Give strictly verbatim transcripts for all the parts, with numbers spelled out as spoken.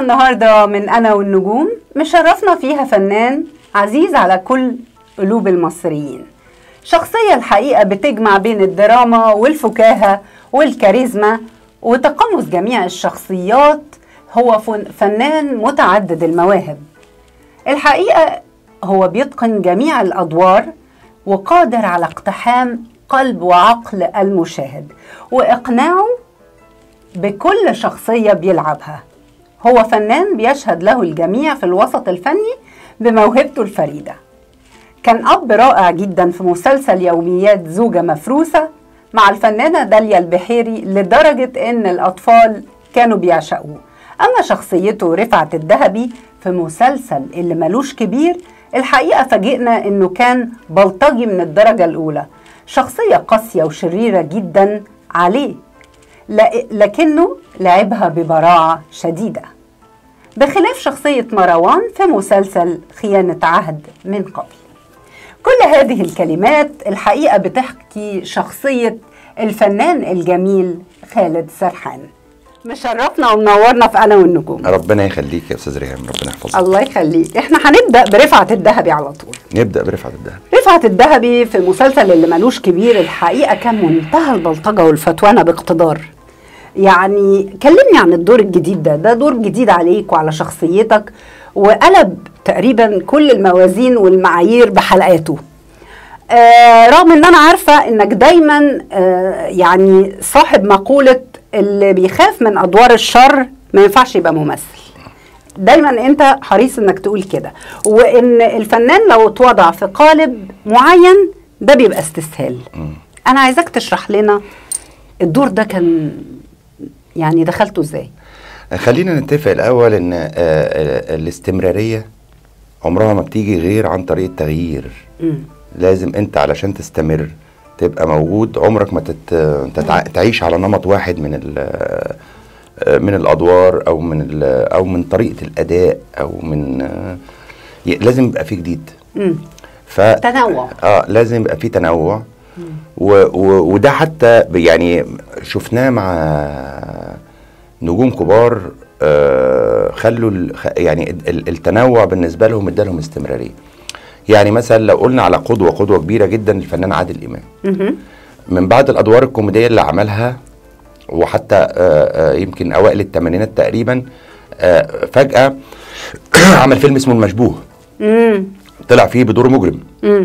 النهاردة من أنا والنجوم مشرفنا فيها فنان عزيز على كل قلوب المصريين، شخصية الحقيقة بتجمع بين الدراما والفكاهة والكاريزما وتقمص جميع الشخصيات. هو فنان متعدد المواهب، الحقيقة هو بيتقن جميع الأدوار وقادر على اقتحام قلب وعقل المشاهد وإقناعه بكل شخصية بيلعبها. هو فنان بيشهد له الجميع في الوسط الفني بموهبته الفريدة. كان أب رائع جدا في مسلسل يوميات زوجة مفروسة مع الفنانة داليا البحيري لدرجة إن الأطفال كانوا بيعشقوه. أما شخصيته رفعت الذهبي في مسلسل اللي ملوش كبير، الحقيقة فاجئنا إنه كان بلطجي من الدرجة الأولى، شخصية قاسية وشريرة جدا عليه، لكنه لعبها ببراعة شديدة، بخلاف شخصية مروان في مسلسل خيانة عهد من قبل. كل هذه الكلمات الحقيقة بتحكي شخصية الفنان الجميل خالد سرحان. مشرفنا ومنورنا في أنا والنجوم. ربنا يخليك يا أستاذ ريهام، ربنا يحفظك. الله يخليك. احنا هنبدأ برفعت الذهبي على طول. نبدأ برفعت الذهبي. رفعت الذهبي في المسلسل اللي ملوش كبير الحقيقة كان منتهى البلطجة والفتوانة باقتدار. يعني كلمني عن الدور الجديد ده، ده دور جديد عليك وعلى شخصيتك وقلب تقريبا كل الموازين والمعايير بحلقاته. آه رغم ان انا عارفة انك دايما آه يعني صاحب مقولة اللي بيخاف من ادوار الشر ما ينفعش يبقى ممثل. دايما انت حريص انك تقول كده، وان الفنان لو اتوضع في قالب معين ده بيبقى استسهال. انا عايزاك تشرح لنا الدور ده كان يعني دخلته ازاي؟ خلينا نتفق الاول ان الاستمرارية عمرها ما بتيجي غير عن طريق التغيير. م. لازم انت علشان تستمر تبقى موجود، عمرك ما تت... تعيش على نمط واحد من ال... من الادوار او من ال... او من طريقة الاداء او من لازم يبقى في جديد. م. ف... تنوع. اه لازم يبقى في تنوع. و و وده حتى يعني شفناه مع نجوم كبار. آه خلوا يعني التنوع بالنسبه لهم ادالهم استمراريه. يعني مثلا لو قلنا على قدوه قدوه كبيره جدا الفنان عادل امام، من بعد الادوار الكوميديه اللي عملها وحتى آه آه يمكن اوائل الثمانينات تقريبا، آه فجاه عمل فيلم اسمه المشبوه، طلع فيه بدور مجرم.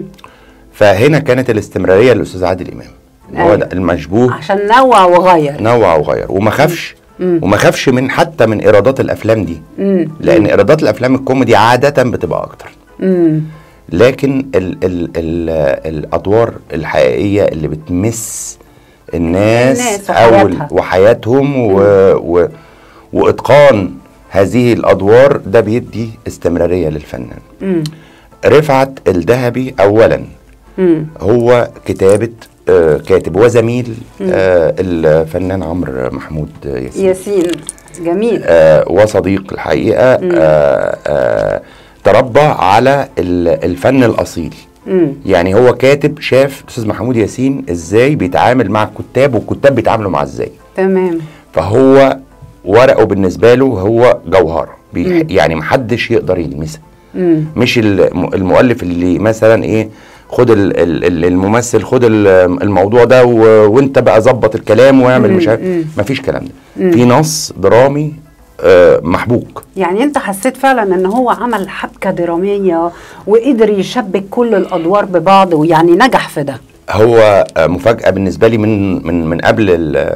فهنا كانت الاستمراريه للاستاذ عادل امام. أيوة. هو ده المشبوه عشان نوع وغير نوع وغير وما خافش وما خافش من حتى من ايرادات الافلام دي. مم. لان ايرادات الافلام الكوميدي عاده بتبقى اكتر. مم. لكن ال ال ال الادوار الحقيقيه اللي بتمس الناس, الناس او وحياتهم و و واتقان هذه الادوار ده بيدي استمراريه للفنان. مم. رفعت الذهبي اولا مم. هو كتابة آه كاتب وزميل آه الفنان عمرو محمود ياسين. ياسين جميل. آه وصديق الحقيقة. آه آه تربى على الفن الأصيل. مم. يعني هو كاتب شاف الأستاذ محمود ياسين ازاي بيتعامل مع الكتاب والكتاب بيتعاملوا معاه ازاي. تمام. فهو ورقه بالنسبة له هو جوهرة، يعني محدش يقدر يلمسها. مم. مش المؤلف اللي مثلا ايه خد الممثل خد الموضوع ده وانت بقى ظبط الكلام واعمل مش عارف، مفيش كلام ده. في نص درامي آه محبوك. يعني انت حسيت فعلا ان هو عمل حبكة درامية وقدر يشبك كل الادوار ببعض ويعني نجح في ده. هو آه مفاجأة بالنسبة لي من من من قبل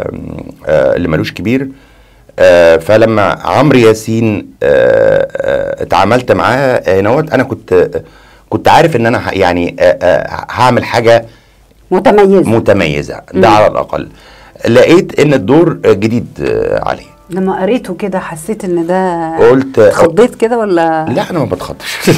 آه اللي ملوش كبير. آه فلما عمرو ياسين آه آه اتعاملت معاه هنوت انا كنت آه كنت عارف ان انا يعني آه آه هعمل حاجه متميزه متميزه ده. مم. على الاقل لقيت ان الدور جديد آه عليه. لما قريته كده حسيت ان ده قلت اتخضيت كده ولا لا؟ انا ما بتخضش.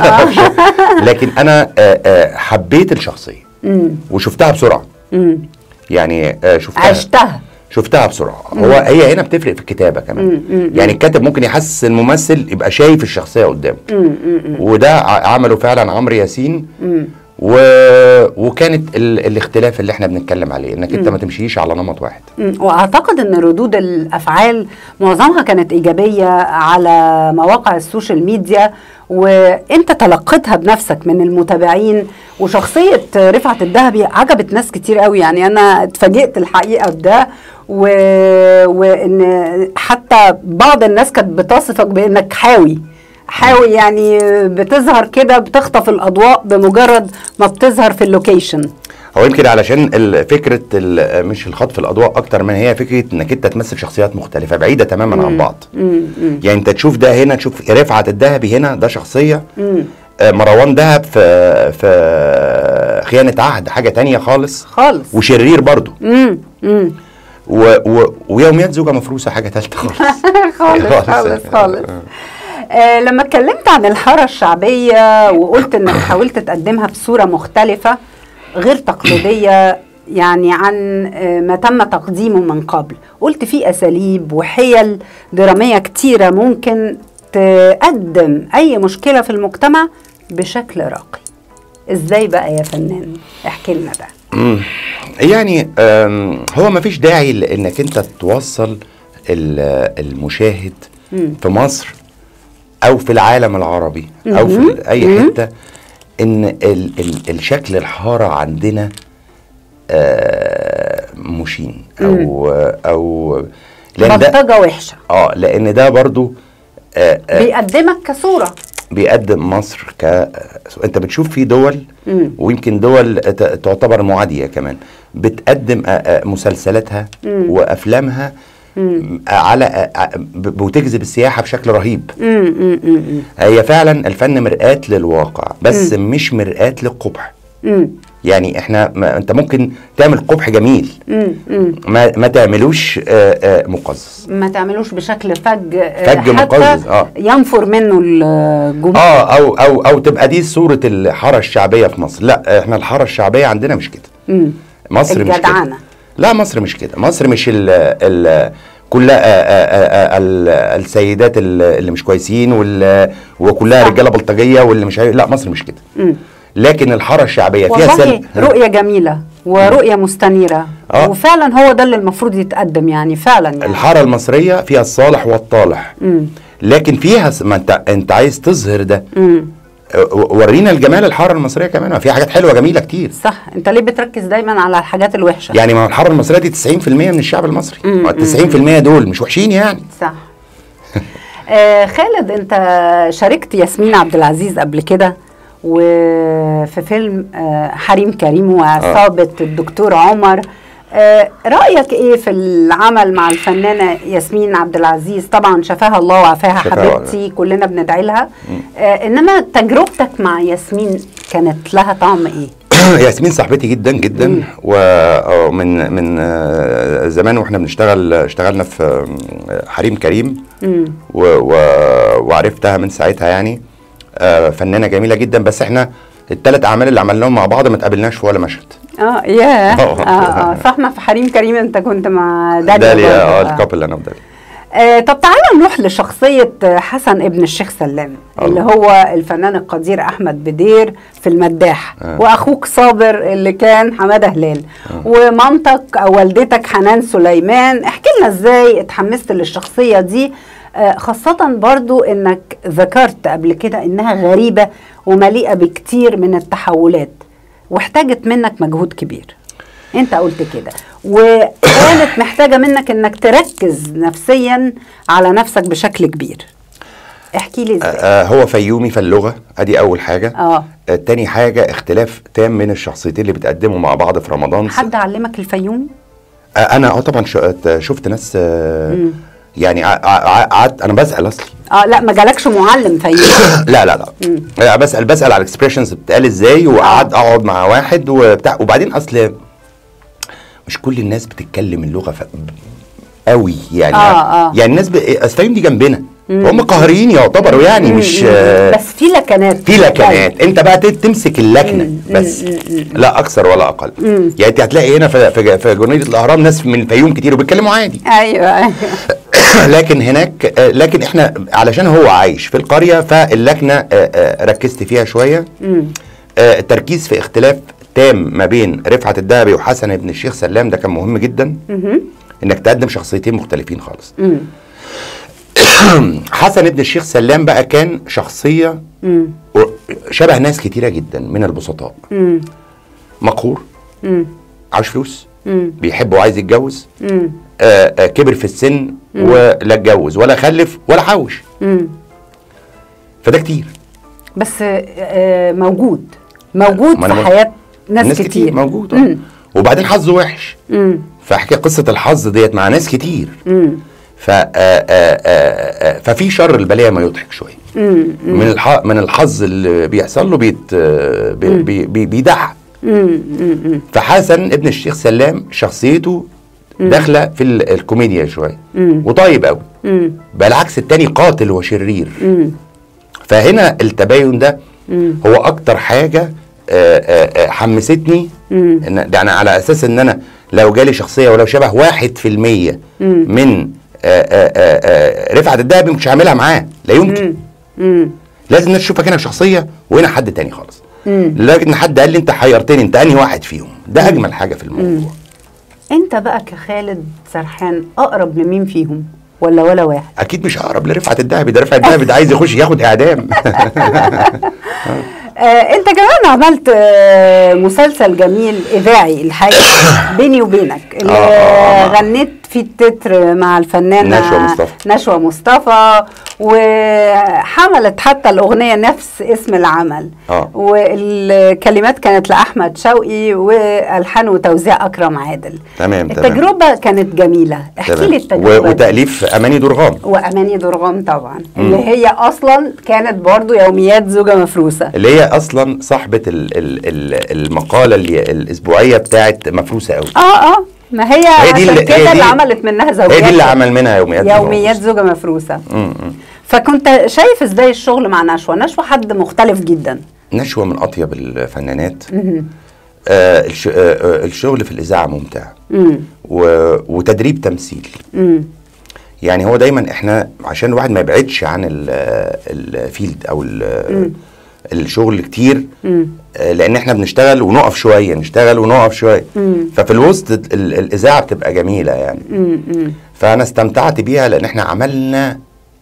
لكن انا آه آه حبيت الشخصيه. مم. وشفتها بسرعه. مم. يعني آه شفتها عشتها شفتها بسرعه. مم. هو هي هنا بتفرق في الكتابه كمان. مم. مم. يعني الكاتب ممكن يحسس الممثل يبقى شايف الشخصيه قدامه. مم. مم. وده عمله فعلا عمرو ياسين. مم. و... وكانت ال... الاختلاف اللي احنا بنتكلم عليه انك انت ما تمشيش على نمط واحد. واعتقد ان ردود الافعال معظمها كانت ايجابيه على مواقع السوشيال ميديا، وانت تلقيتها بنفسك من المتابعين. وشخصيه رفعت الذهبي عجبت ناس كتير قوي، يعني انا اتفاجئت الحقيقه بده، و... وان حتى بعض الناس كانت بتصفك بانك حاوي حاوي يعني بتظهر كده، بتخطف الاضواء بمجرد ما بتظهر في اللوكيشن. هو يمكن علشان فكره مش الخطف الاضواء اكتر من هي فكره انك انت تمثل شخصيات مختلفه بعيده تماما مم. عن بعض. مم. يعني انت تشوف ده هنا، تشوف رفعت الذهبي هنا ده شخصيه، مم. مروان دهب في في خيانه عهد حاجه تانية خالص خالص، وشرير برضو. امم امم و و ويوميات زوجه مفروسه حاجه ثالثه خالص. خالص خالص خالص. آه لما اتكلمت عن الحاره الشعبيه وقلت انك حاولت تقدمها بصوره مختلفه غير تقليديه يعني عن آه ما تم تقديمه من قبل، قلت في اساليب وحيل دراميه كتيره ممكن تقدم اي مشكله في المجتمع بشكل راقي. ازاي بقى يا فنان؟ احكي لنا ده. يعني هو ما فيش داعي لانك انت توصل المشاهد مم. في مصر او في العالم العربي مم. او في اي مم. حته ان ال ال الشكل الحاره عندنا مشين او مم. او بلطجه وحشه. اه لان ده برضو آه آه بيقدمك كصوره، بيقدم مصر ك انت بتشوف في دول مم. ويمكن دول تعتبر معاديه كمان بتقدم مسلسلاتها مم. وافلامها مم. على بتجذب السياحه بشكل رهيب. مم. مم. هي فعلا الفن مرآة للواقع بس مم. مش مرآة للقبح. مم. يعني احنا ما انت ممكن تعمل قبح جميل مم. مم. ما ما تعملوش آآ آآ مقزز، ما تعملوش بشكل فج فج مقزز اه ينفر منه الجمهور اه او او او تبقى دي صوره الحاره الشعبيه في مصر. لا احنا الحاره الشعبيه عندنا مش كده. مم. مصر مش كده. لا مصر مش كده. مصر مش ال ال كلها السيدات اللي مش كويسين وكلها رجاله بلطجيه واللي مش لا مصر مش كده. مم. لكن الحاره الشعبيه فيها والله رؤيه جميله ورؤيه مستنيره آه. وفعلا هو ده اللي المفروض يتقدم يعني فعلا يعني. الحاره المصريه فيها الصالح والطالح مم. لكن فيها ما انت انت عايز تظهر ده. مم. ورينا الجمال الحاره المصريه كمان فيها حاجات حلوه جميله كتير. صح. انت ليه بتركز دايما على الحاجات الوحشه؟ يعني ما الحاره المصريه دي تسعين في المية من الشعب المصري، تسعين في المية دول مش وحشين يعني. صح. آه خالد، انت شاركت ياسمين عبد العزيز قبل كده وفي فيلم آه حريم كريم وعصابه آه. الدكتور عمر. آه رأيك ايه في العمل مع الفنانة ياسمين عبد العزيز؟ طبعا شفاها الله وعافاها حبيبتي، كلنا بندعي لها. آه انما تجربتك مع ياسمين كانت لها طعم ايه؟ ياسمين صاحبتي جدا جدا ومن من زمان واحنا بنشتغل اشتغلنا في حريم كريم و و وعرفتها من ساعتها يعني. آه فنانة جميلة جدا بس احنا الثلاث اعمال اللي عملناهم مع بعض ما اتقابلناش في ولا مشهد. اه ياه اه اه صح. ما في حريم كريم انت كنت مع داليا. داليا اه الكابل اللي انا وداليا. آه طب تعالى نروح لشخصية حسن ابن الشيخ سلام الله. اللي هو الفنان القدير أحمد بدير في المداح آه. وأخوك صابر اللي كان حمادة هلال آه. ومامتك أو والدتك حنان سليمان. احكي لنا ازاي اتحمست للشخصية دي، آه خاصة برضو انك ذكرت قبل كده انها غريبة ومليئة بكتير من التحولات واحتاجت منك مجهود كبير. انت قلت كده وكانت محتاجة منك انك تركز نفسيا على نفسك بشكل كبير. احكي لي ازاي. آه هو فيومي في اللغة ادي اول حاجة. اه, آه تاني حاجة اختلاف تام من الشخصيتين اللي بتقدموا مع بعض في رمضان. حد علمك الفيومي؟ آه انا اه طبعا شفت ناس آه يعني قعدت انا بسأل اصلي. اه لا ما جالكش معلم فيومي؟ لا لا لا مم. بسأل بسأل على الاكسبريشنز بتتقال ازاي وقعد آه. اقعد مع واحد وبتاع. وبعدين اصل مش كل الناس بتتكلم اللغه ف... قوي يعني. آه آه. يعني الناس ب... اسفايم دي جنبنا هم قاهريين يعتبروا يعني. مم. مش آه بس في لكنات في لكنات يعني. انت بقى تمسك اللكنه مم. بس مم. لا اكثر ولا اقل. مم. يعني انت هتلاقي هنا في في, في جرنيدة الاهرام ناس من الفيوم كتير وبيتكلموا عادي. ايوه ايوه لكن هناك لكن احنا علشان هو عايش في القريه فاللكنه ركزت فيها شويه. مم. آه التركيز في اختلاف تام ما بين رفعت الدهبي وحسن ابن الشيخ سلام، ده كان مهم جدا. مهم. انك تقدم شخصيتين مختلفين خالص. مم. حسن ابن الشيخ سلام بقى كان شخصيه مم. شبه ناس كتيره جدا من البسطاء. مم. مقهور، مم. عاوز فلوس، مم. بيحب وعايز يتجوز، مم. آه آه كبر في السن ولا اتجوز ولا خلف ولا حوش. مم. فده كتير، بس آه موجود موجود ما في أنا حياة ناس, ناس كتير, كتير موجود. مم. وبعدين حظه وحش. مم. فحكي قصه الحظ ديت مع ناس كتير. مم. ف آه آه آه ففي شر البليه ما يضحك شويه. مم. من الح... من الحظ اللي بيحصل له بيت بي... بي... بي... بيضحك. مم. مم. فحسن ابن الشيخ سلام شخصيته داخله في ال... الكوميديا شويه مم. وطيب قوي، مم. بالعكس التاني قاتل وشرير. مم. فهنا التباين ده مم. هو اكتر حاجه آآ آآ حمستني. مم. ان يعني على اساس ان انا لو جالي شخصيه ولو شبه واحد في المية من آآ آآ رفعت الدهبي مش هعملها معاه، لا يمكن. مم. لازم الناس تشوفك هنا شخصيه وهنا حد تاني خالص. لدرجه ان حد قال لي انت حيرتني، انت انهي واحد فيهم؟ ده اجمل حاجه في الموضوع. مم. انت بقى كخالد سرحان اقرب لمين فيهم ولا ولا واحد؟ اكيد مش اقرب لرفعت الدهبي، ده رفعت الدهبي ده عايز يخش ياخد اعدام. آه انت كمان عملت آه مسلسل جميل اذاعي الحقيقه بيني وبينك اللي آه آه آه. غنيت فيه التتر مع الفنانه نشوى مصطفى نشوى مصطفى، وحملت حتى الاغنيه نفس اسم العمل. آه. والكلمات كانت لاحمد شوقي والحان وتوزيع اكرم عادل. تمام. التجربه تمام. كانت جميله، احكي لي التجربه. و... وتاليف اماني درغام. واماني درغام طبعا، مم. اللي هي اصلا كانت برضو يوميات زوجة مفروسة، اللي هي اصلا صاحبه ال ال ال المقاله اللي الاسبوعيه بتاعت مفروسه قوي. اه اه ما هي, هي دي اللي, هي اللي عملت منها زوجات، هي دي اللي عمل منها يوميات يوميات زوجة مفروسة. مم. فكنت شايف ازاي الشغل مع نشوى؟ نشوى حد مختلف جدا. نشوى من اطيب الفنانات. آه الش آه الشغل في الاذاعه ممتع. و وتدريب تمثيل. مم. يعني هو دايما احنا عشان الواحد ما يبعدش عن الفيلد او الشغل كتير. مم. لان احنا بنشتغل ونقف شويه، نشتغل ونقف شويه. مم. ففي الوسط الاذاعه بتبقى جميله يعني. مم. فانا استمتعت بيها لان احنا عملنا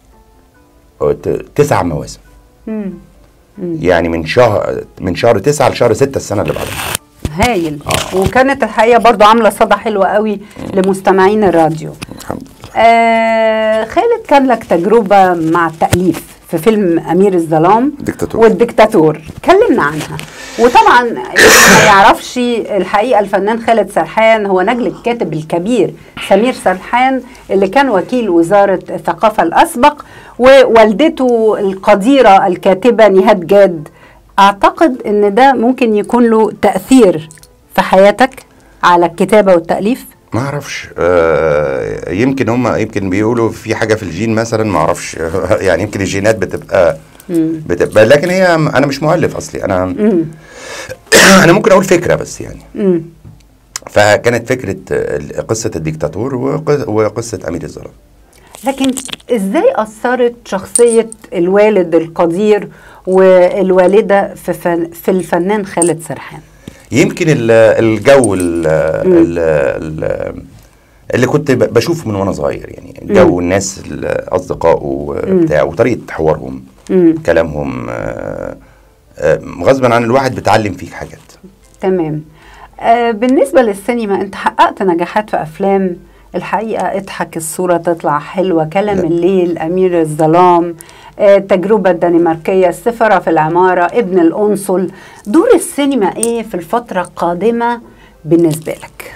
تسع مواسم. مم. يعني من شهر من شهر تسعة لشهر ستة السنه اللي بعدها. هايل. آه. وكانت الحقيقه برضو عامله صدى حلوه قوي لمستمعين الراديو. الحمد لله. آه خالد كان لك تجربه مع التأليف في فيلم أمير الظلام ديكتاتور. والديكتاتور، كلمنا عنها. وطبعا ما يعرفش الحقيقه الفنان خالد سرحان هو نجل الكاتب الكبير سمير سرحان اللي كان وكيل وزاره الثقافه الاسبق، ووالدته القديره الكاتبه نهاد جاد. اعتقد ان ده ممكن يكون له تأثير في حياتك على الكتابه والتأليف. ما اعرفش. آه يمكن هم يمكن بيقولوا في حاجه في الجين مثلا، ما اعرفش. يعني يمكن الجينات بتبقى مم. بتبقى لكن هي انا مش مؤلف اصلي. انا مم. انا ممكن اقول فكره بس يعني. مم. فكانت فكره قصه الديكتاتور وقصه امير الظلام. لكن ازاي اثرت شخصيه الوالد القدير والوالده في فن في الفنان خالد سرحان؟ يمكن الجو ال ال اللي كنت بشوفه من وانا صغير، يعني جو الناس الاصدقاء وبتاع وطريقه حوارهم، مم. كلامهم، غصبا عن الواحد بتعلم فيك حاجات. تمام. آه بالنسبه للسينما انت حققت نجاحات في افلام الحقيقه اضحك الصوره تطلع حلوه، كلام لا. الليل، امير الظلام، التجربة الدنماركية، السفارة في العمارة، ابن القنصل. دور السينما ايه في الفترة القادمة بالنسبة لك؟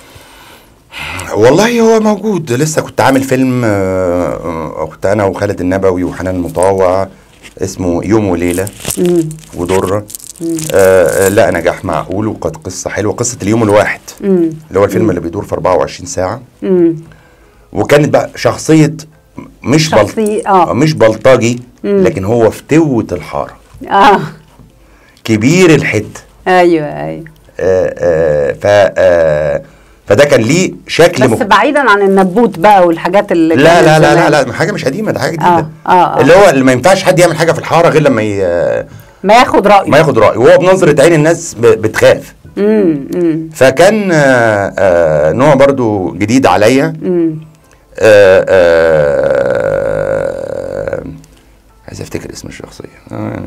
والله هو موجود. لسه كنت عامل فيلم كنت انا وخالد النبوي وحنان المطاوع اسمه يوم وليلة مم. ودرة. آه لا نجاح معقول وقد قصة حلوة، قصة اليوم الواحد مم. اللي هو الفيلم مم. اللي بيدور في أربعة وعشرين ساعة. مم. وكانت بقى شخصية مش بل... آه. مش بلطجي، مم. لكن هو فتوة الحارة. اه كبير الحتة. ايوه ايوه. آه آه ف آه فده كان ليه شكل بس مك... بعيدا عن النبوت بقى والحاجات اللي لا لا لا لا لا حاجة مش قديمة، ده حاجة جديدة. آه. آه. اللي هو اللي ما ينفعش حد يعمل حاجة في الحارة غير لما ي... ما ياخد رايه ما ياخد رايه، وهو بنظره عين الناس ب- بتخاف. امم امم فكان آه، آه، نوع برضو جديد عليا. امم آه، آه، عايز افتكر اسم الشخصيه. آه،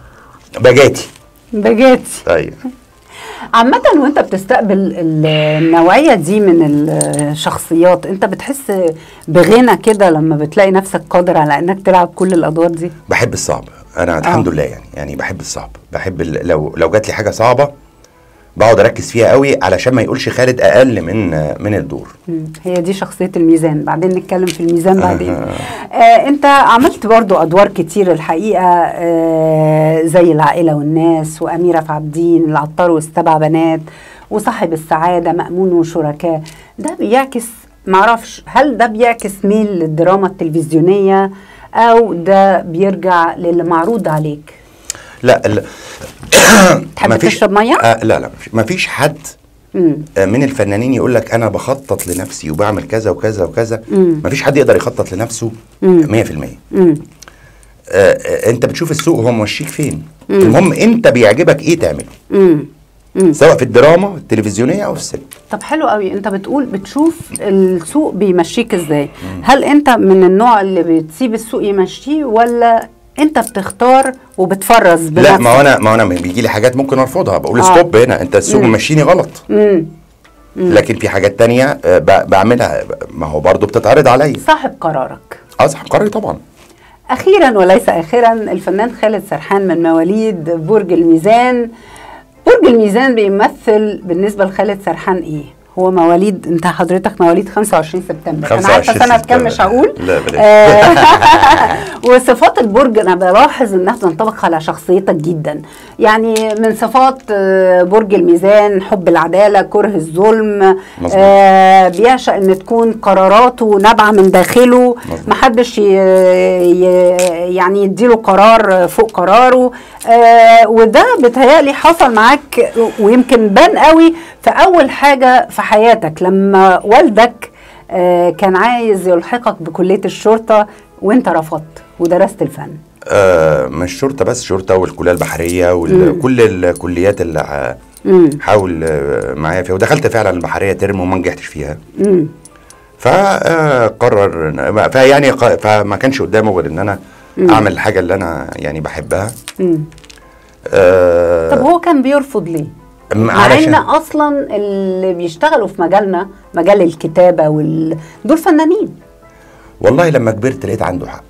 بجاتي. بجاتي. طيب عامة وانت بتستقبل ال- النوعية دي من الشخصيات، انت بتحس بغنى كده لما بتلاقي نفسك قادر على انك تلعب كل الادوار دي؟ بحب الصعب انا آه. الحمد لله، يعني يعني بحب الصعب، بحب ال- لو لو جات لي حاجه صعبه بقعد اركز فيها قوي علشان ما يقولش خالد اقل من من الدور. مم. هي دي شخصية الميزان، بعدين نتكلم في الميزان بعدين. آه. آه انت عملت برضو ادوار كتير الحقيقة، آه زي العائلة والناس، واميرة في عابدين، العطار والسبع بنات، وصاحب السعادة، مأمون وشركاء. ده بيعكس، معرفش هل ده بيعكس ميل للدراما التلفزيونية او ده بيرجع للي معروض عليك؟ لا ال... تحب مفيش- تشرب مية؟ آه لا لا مفيش- مفيش حد مم. آه، من الفنانين يقول لك انا بخطط لنفسي وبعمل كذا وكذا وكذا. مم. مفيش حد يقدر يخطط لنفسه مم. مية في المية. مم. آه، آه، انت بتشوف السوق هو موشيك فين. المهم انت بيعجبك ايه تعمله، مم. مم. سواء في الدراما التلفزيونيه او في السينما. طب حلو قوي، انت بتقول بتشوف السوق بيمشيك ازاي. هل انت من النوع اللي بتسيب السوق يمشيه، ولا انت بتختار وبتفرز بنفسك؟ لا ما هو انا ما هو انا بيجي لي حاجات ممكن ارفضها، بقول آه. ستوب هنا، انت السوق مم. ممشيني غلط. مم. لكن في حاجات تانية آه، ب- بعملها، ما هو برضو بتتعرض عليا. صاحب قرارك. اصحاب قراري طبعا. اخيرا وليس اخرا، الفنان خالد سرحان من مواليد برج الميزان. برج الميزان بيمثل بالنسبه لخالد سرحان ايه؟ هو مواليد، انت حضرتك مواليد خمسة وعشرين سبتمبر، انا عارفه سنه كام مش هقول. لا بلاش. آه، وصفات البرج انا بلاحظ انها بتنطبق على شخصيتك جدا. يعني من صفات آه، برج الميزان حب العداله، كره الظلم، مظبوط. آه بيعشق ان تكون قراراته نابعه من داخله، مظبوط. محدش ي- ي- يعني يديله قرار فوق قراره. آه وده بتهيألي حصل معاك، ويمكن بان قوي في اول حاجه في حياتك لما والدك آه كان عايز يلحقك بكليه الشرطه وانت رفضت ودرست الفن. آه مش شرطه بس، شرطه والكليه البحريه وكل الكليات اللي ح- مم. حاول آه، معايا فيها، ودخلت فعلا البحريه ترم وما نجحتش فيها. مم. فقرر فيعني ق- فما كانش قدامه غير ان انا اعمل الحاجه اللي انا يعني بحبها. مم. آه طب هو كان بيرفض ليه؟ مع ان علشان اصلا اللي بيشتغلوا في مجالنا، مجال الكتابه وال... دول فنانين. والله لما كبرت لقيت عنده حق.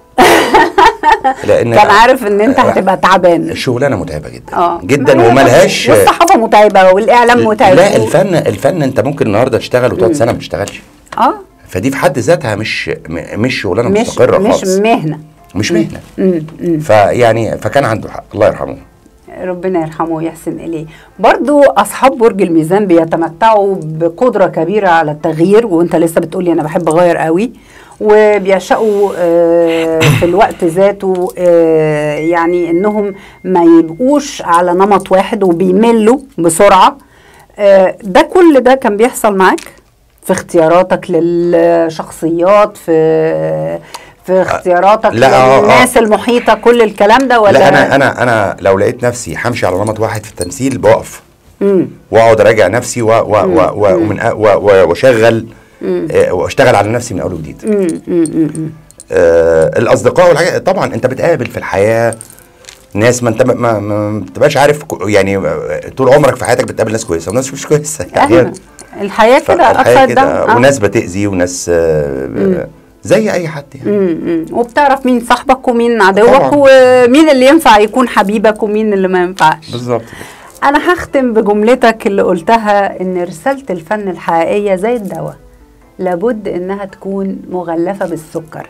لان كان عارف ان انت هتبقى تعبان. الشغلانه متعبه جدا اه جدا ما هي وملهاش. والصحافه متعبه والاعلام متعب. لا الفن الفن انت ممكن النهارده تشتغل وتقعد سنه ما تشتغلش. اه فدي في حد ذاتها مش م- مش شغلانه مش مستقره مش خالص. مهنه. مش مهنه. مم. مم. فيعني فكان عنده حق، الله يرحمه. ربنا يرحمه ويحسن إليه. برضو أصحاب برج الميزان بيتمتعوا بقدرة كبيرة على التغيير، وانت لسه بتقولي أنا بحب أغير قوي، وبيعشقوا آه، في الوقت ذاته آه، يعني إنهم ما يبقوش على نمط واحد وبيملوا بسرعة. آه، ده كل ده كان بيحصل معاك في اختياراتك للشخصيات، في في اختياراتك لا، آه، آه. للناس المحيطة، كل الكلام ده؟ ولا لا انا انا انا لو لقيت نفسي همشي على نمط واحد في التمثيل بوقف مم. واقعد اراجع نفسي و- و- و- و- ومن أ- و- و- واشغل آه، واشتغل على نفسي من اول وجديد. مم. مم. مم. آه، الاصدقاء والحاجات طبعا انت بتقابل في الحياه ناس ما انت ما, ما, ما بتبقاش عارف ك- يعني آه، طول عمرك في حياتك بتقابل ناس كويسه وناس مش كويسه أهلا. يعني. الحياة كده فالحياة أبسط كده ده. وناس بتأذي وناس آه، زي اي حد يعني. مم. وبتعرف مين صاحبك ومين عدوك، طبعاً. ومين اللي ينفع يكون حبيبك ومين اللي ما ينفعش. بالظبط. أنا هختم بجملتك اللي قلتها، إن رسالة الفن الحقيقية زي الدواء، لابد إنها تكون مغلفة بالسكر.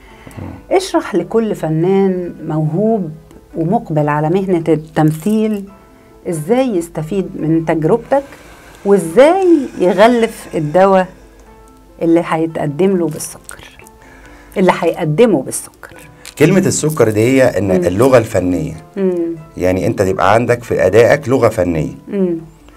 اشرح لكل فنان موهوب ومقبل على مهنة التمثيل إزاي يستفيد من تجربتك، وإزاي يغلف الدواء اللي هيتقدم له بالسكر، اللي هيقدمه بالسكر. كلمة السكر دي هي ان مم. اللغة الفنية. مم. يعني انت تبقى عندك في ادائك لغة فنية. مم.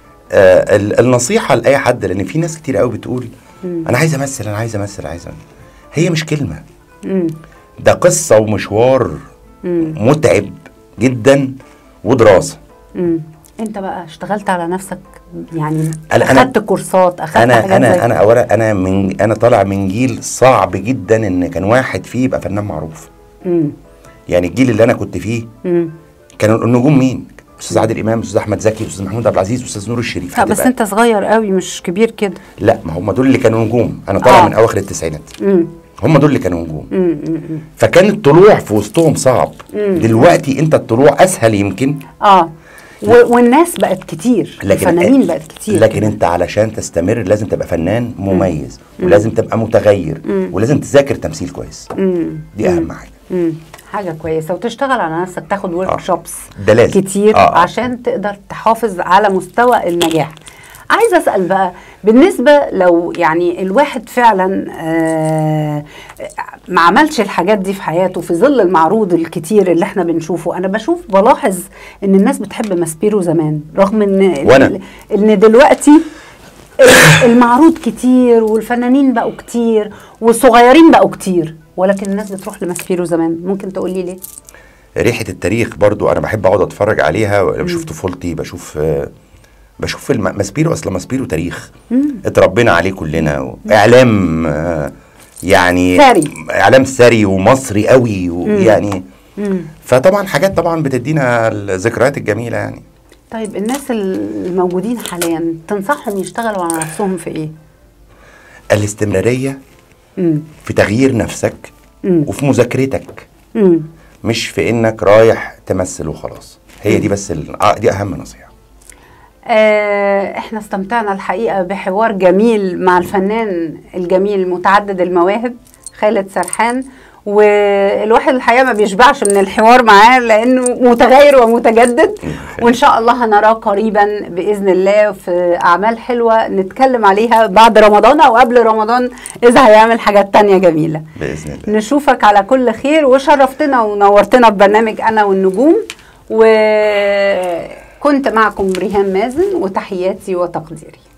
آه ال- النصيحة لأي حد، لان في ناس كتير قوي بتقول مم. انا عايز امثل انا عايز امثل عايز امثل. هي مش كلمة، مم. ده قصة ومشوار مم. متعب جدا ودراسه. امم انت بقى اشتغلت على نفسك يعني؟ أنا اخدت كورسات، اخدت انا حاجات انا زي انا اولا انا من انا طالع من جيل صعب جدا ان كان واحد فيه يبقى فنان معروف. امم يعني الجيل اللي انا كنت فيه امم كانوا النجوم مين؟ استاذ عادل امام، استاذ احمد زكي، استاذ محمود عبد العزيز، استاذ نور الشريف. لا بس انت صغير قوي مش كبير كده. لا ما هم دول اللي كانوا نجوم، انا طالع آه. من اواخر التسعينات. امم هم دول اللي كانوا نجوم. امم فكان الطلوع في وسطهم صعب. مم. دلوقتي انت الطلوع اسهل يمكن. اه و- والناس بقت كتير، لكن الفنانين بقت كتير. لكن انت علشان تستمر لازم تبقى فنان مميز، مم. ولازم تبقى متغير، مم. ولازم تذاكر تمثيل كويس. مم. دي اهم حاجه. مم. حاجه كويسه، وتشتغل على نفسك، تاخد ورك آه. شوبس ده لازم كتير. آه. آه. عشان تقدر تحافظ على مستوى النجاح. عايزه اسال بقى، بالنسبه لو يعني الواحد فعلا آه ما عملش الحاجات دي في حياته في ظل المعروض الكتير اللي احنا بنشوفه، انا بشوف بلاحظ ان الناس بتحب ماسبيرو زمان، رغم ان وأنا. ان دلوقتي المعروض كتير والفنانين بقوا كتير والصغيرين بقوا كتير، ولكن الناس بتروح لماسبيرو زمان. ممكن تقولي ليه؟ ريحه التاريخ برضو انا بحب اقعد اتفرج عليها، بشوف طفولتي، بشوف آه بشوف الم- ماسبيرو. اصلا ماسبيرو تاريخ مم. اتربينا عليه كلنا، اعلام آه يعني ثري. اعلام ثري ومصري قوي ويعني. مم. فطبعا حاجات طبعا بتدينا الذكريات الجميله يعني. طيب الناس الموجودين حاليا تنصحهم يشتغلوا على نفسهم في ايه؟ الاستمراريه مم. في تغيير نفسك مم. وفي مذاكرتك، مم. مش في انك رايح تمثل وخلاص. هي دي بس ال... آه دي اهم نصيحه. آه احنا استمتعنا الحقيقه بحوار جميل مع الفنان الجميل متعدد المواهب خالد سرحان، والواحد الحقيقه ما بيشبعش من الحوار معاه لانه متغير ومتجدد. وان شاء الله هنراه قريبا باذن الله في اعمال حلوه نتكلم عليها بعد رمضان او قبل رمضان اذا هيعمل حاجات تانية جميله باذن الله. نشوفك على كل خير، وشرفتنا ونورتنا ببرنامج انا والنجوم، وكنت معكم ريهام مازن، وتحياتي وتقديري.